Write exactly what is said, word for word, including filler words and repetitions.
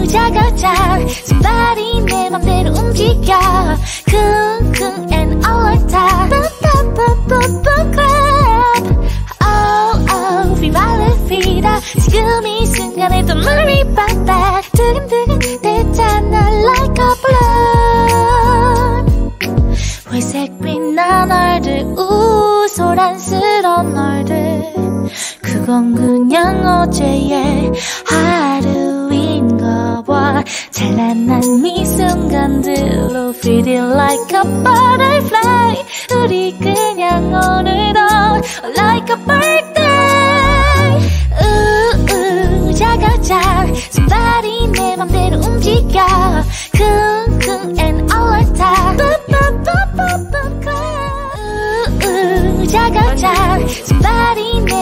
작아져 손발이 내 맘대로 움직여 쿵쿵 and all like that crap oh oh vivaldi fida 지금 이 순간에 또 물이 빡빡 두근두근 대잖아 like a balloon 회색빛 나날들 우소란스런 날들 그건 그냥 어제의 하루인가 봐 찬란한 이 순간들로 feel it like a butterfly 우리 그냥 오늘도 like a birthday 우우 작아져 손발이 내 맘대로 움직여